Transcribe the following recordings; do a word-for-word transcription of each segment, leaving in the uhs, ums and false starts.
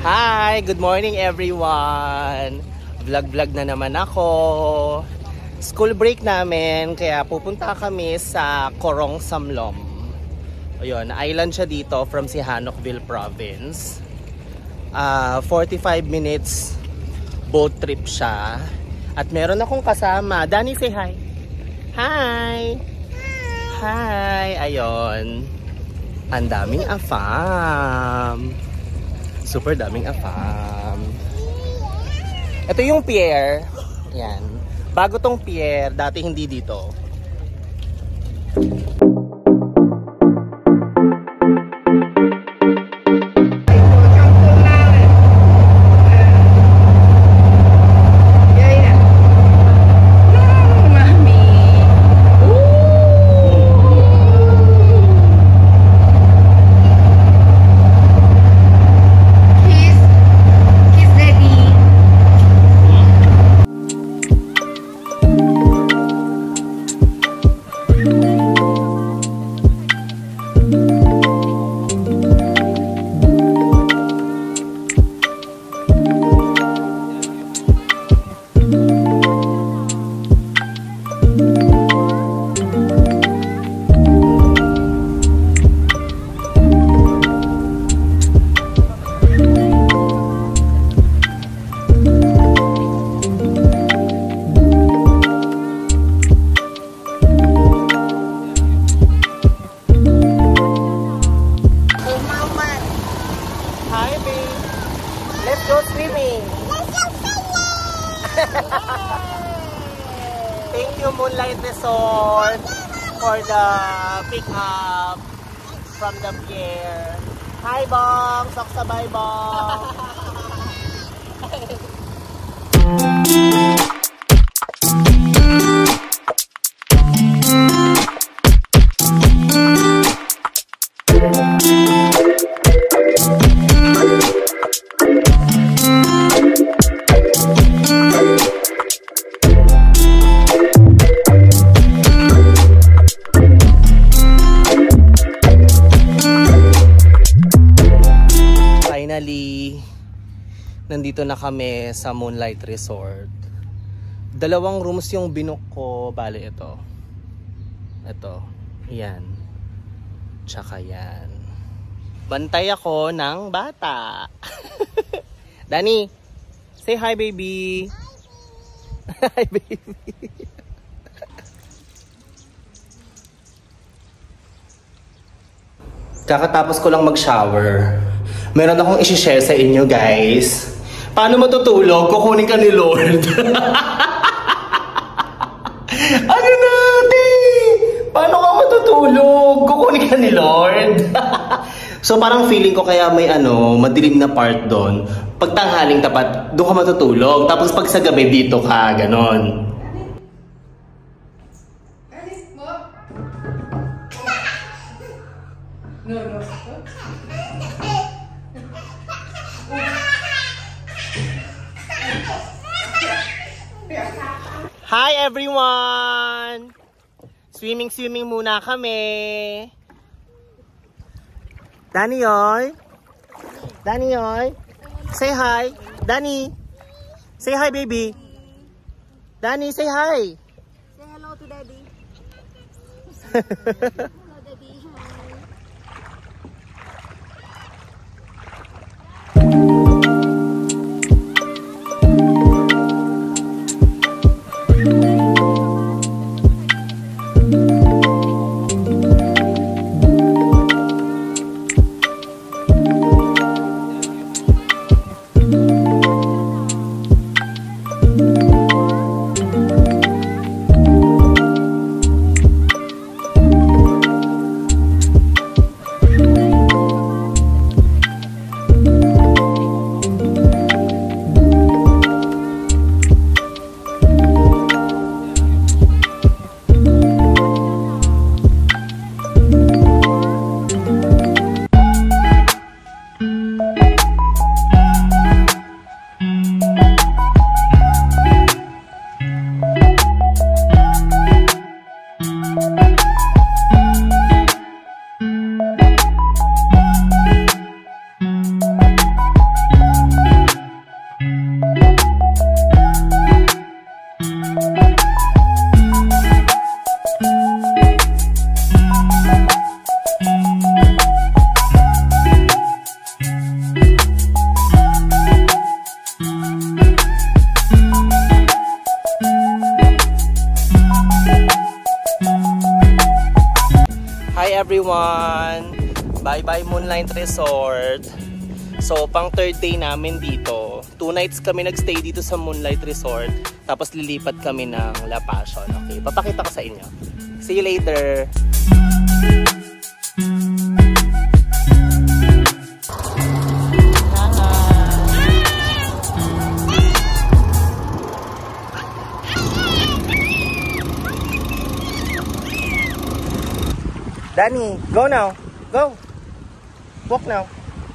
Hi! Good morning everyone! Vlog-vlog na naman ako. School break namin, kaya pupunta kami sa Corong Samlom. Ayun, island siya dito from Sihanoukville Province. Uh, forty-five minutes boat trip siya. At meron akong kasama. Dani, say hi! Hi! Hi! Ayun. Ang daming afam. Super daming afam. Ito yung pier. Yan. Bago tong pier, dati hindi dito. Go swimming! Let's go swimming! Thank you Moonlight Resort for the pick up from the pier. Hi Bong! Soksabay Bong! Finally, nandito na kami sa Moonlight Resort. Dalawang rooms yung binook ko. Bale, ito. Ito. Yan. Tsaka yan. Bantay ako ng bata. Dani, say hi baby. Hi baby. Kakatapos ko lang mag-shower. Meron akong isi-share sa inyo guys. Paano matutulog? Kukunin ka ni Lord. Ano natin? Paano ka matutulog? Kukunin ka ni Lord. So parang feeling ko kaya may ano, madilim na part doon. Pag tanghaling tapat, doon ka matutulog. Tapos pag sa gabi dito ka, ganon. No, no. Hi everyone! Swimming swimming muna kami. Dani yoy. Dani yoy. Say hi. Dani. Say hi baby. Dani, say hi. Say hello to daddy. Hello daddy. everyone! Bye-bye Moonlight Resort! So, pang third day namin dito. Two nights kami nagstay dito sa Moonlight Resort. Tapos lilipat kami ng La Passion. Okay, papakita ko sa inyo. See you later! Danny, go now. Go. Walk now.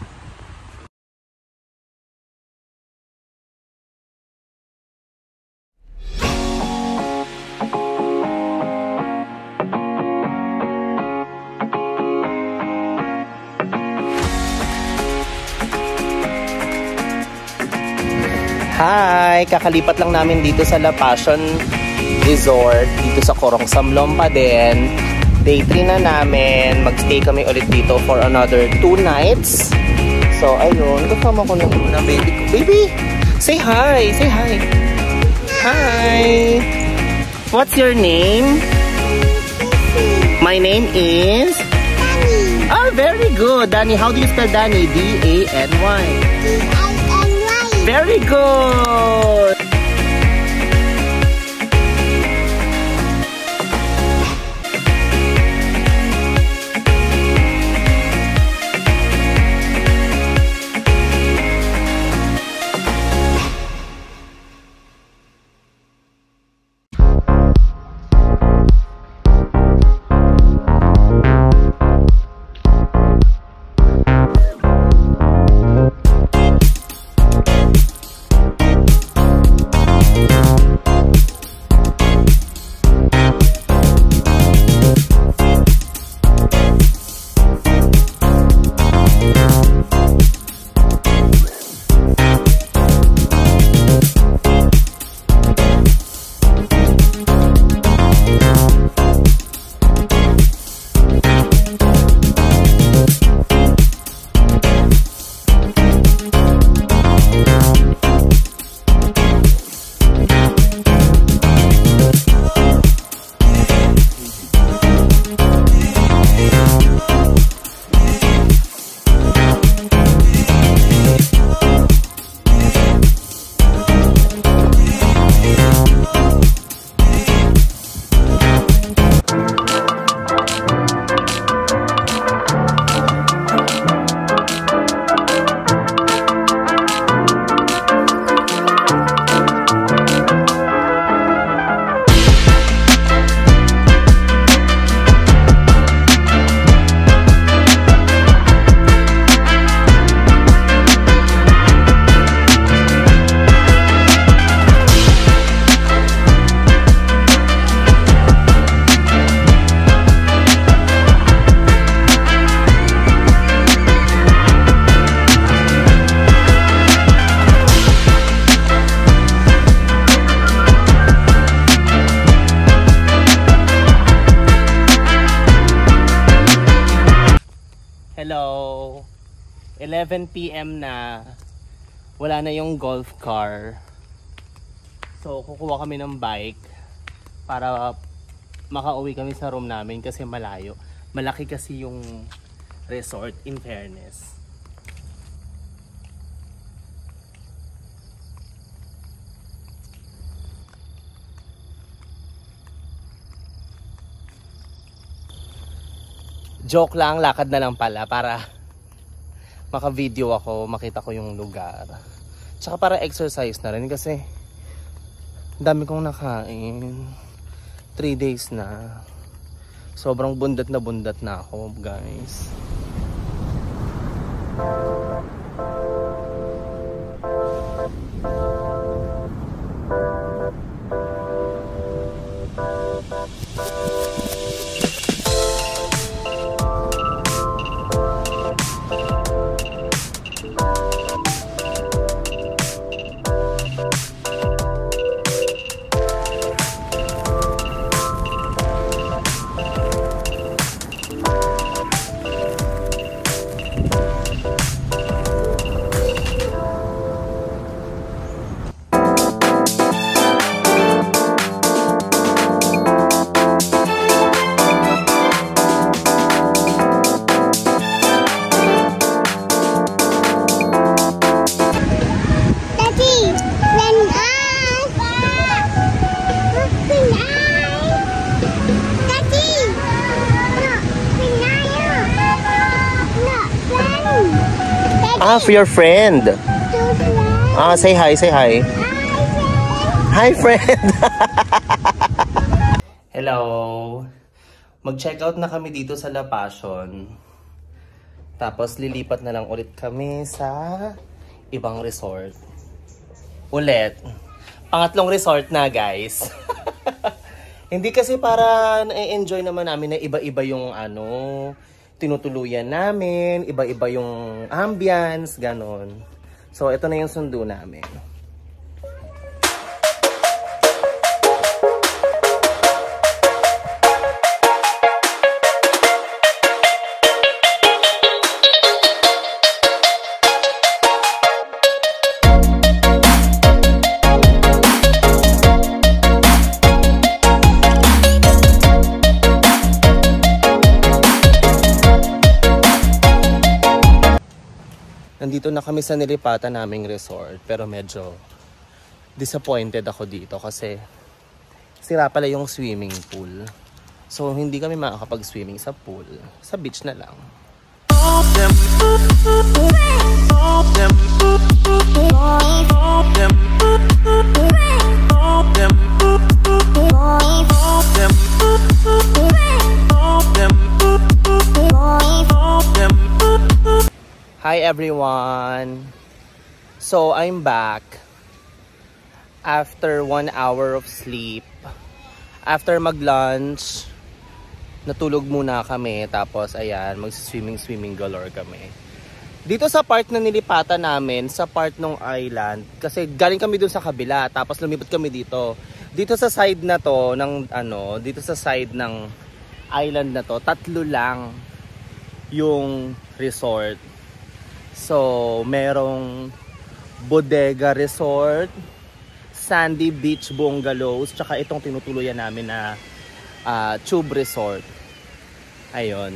Hi! Kakalipat lang namin dito sa La Passion Resort. Dito sa Corong Samlom pa din. Day three na namin. Magstay kami ulit dito for another two nights. So, ayun. Kasama ko na muna baby ko. Baby! Say hi! Say hi! Hi! What's your name? My name is? Danny. Ah, very good. Danny, how do you spell Danny? D A N Y. D I N Y. Very good! Hello! eleven p m na. Wala na yung golf car. So, kukuha kami ng bike para makauwi kami sa room namin kasi malayo. Malaki kasi yung resort, in fairness. Joke lang, lakad na lang pala para maka-video ako, makita ko yung lugar. Tsaka para exercise na rin kasi dami kong nakain. three days na. Sobrang bundat na bundat na ako, guys. Ah, for your friend. Ah, say hi, say hi. Hi, friend. Hello. Mag-check out na kami dito sa La Passion. Tapos lilipat na lang ulit kami sa ibang resort. Ulit. Pangatlong resort na, guys. Hindi kasi para na-enjoy naman namin na iba-iba yung ano, tinutuluyan namin, iba-iba yung ambience, ganon. So, ito na yung sundo namin. Nandito na kami sa nilipatan naming resort, pero medyo disappointed ako dito kasi sira pala yung swimming pool. So hindi kami makakapag-swimming sa pool. Sa beach na lang. Hi everyone! So I'm back after one hour of sleep. After mag-lunch, natulog muna kami. Tapos ayan, mag-swimming-swimming galore kami. Dito sa part na nilipatan namin, sa part ng island, kasi galing kami dun sa kabila, tapos lumipat kami dito. Dito sa side na to, ng ano, dito sa side ng island na to, tatlo lang yung resort. So, merong Bodega Resort, Sandy Beach Bungalows, tsaka itong tinutuluyan namin na uh, Tube Resort. Ayun.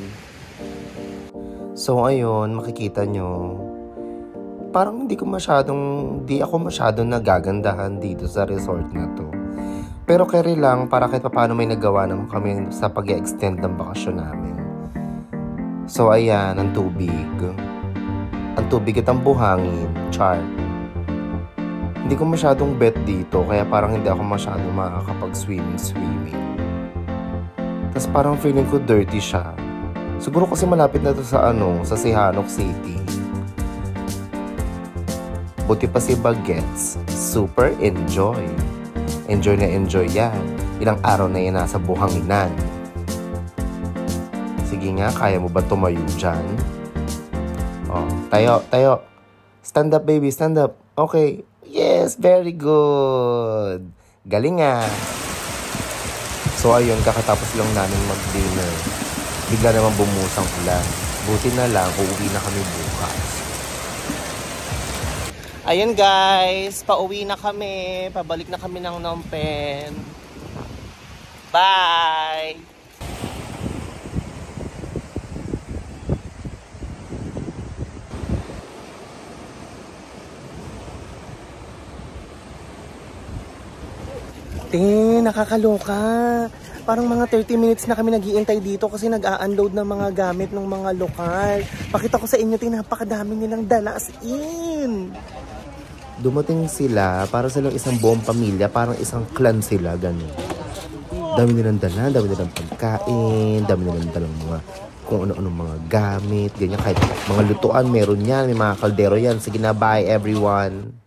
So, ayun, makikita nyo. Parang hindi ko masyadong, di ako masyadong nagagandahan dito sa resort na to. Pero carry lang, para kahit paano may nagawa naman kami sa pag-extend ng bakasyon namin. So, ayan, ang tubig. Ang tubig at ang buhangin, char. Hindi ko masyadong bet dito, kaya parang hindi ako masyadong makakapag-swimming-swimming. Tapos parang feeling ko dirty siya. Siguro kasi malapit na to sa ano, sa Sihanouk City. Buti pa si Bagets, super enjoy. Enjoy na enjoy yan. Ilang araw na yan nasa buhanginan. Sige nga, kaya mo ba tumayo dyan? Oh, tayo, tayo. Stand up, baby. Stand up. Okay. Yes, very good. Galing nga. So, ayun, kakatapos lang namin mag-dinner. Bigla naman bumusang ulan. Buti na lang, uuwi na kami bukas. Ayun, guys. Pauwi na kami. Pabalik na kami ng Phnom Penh. Bye! Te, nakakaloka. Parang mga thirty minutes na kami nag-iintay dito kasi nag-a-unload ng mga gamit ng mga lokal. Pakita ko sa inyo, te, napakadami nilang dala as in. Dumating sila, para silang isang buong pamilya, parang isang clan sila, ganun. Dami nilang dala, dami nilang pagkain, dami nilang dalang mga kung ano-ano mga gamit, ganyan. Kahit mga lutuan, meron yan, may mga kaldero yan. Sige na, bye everyone.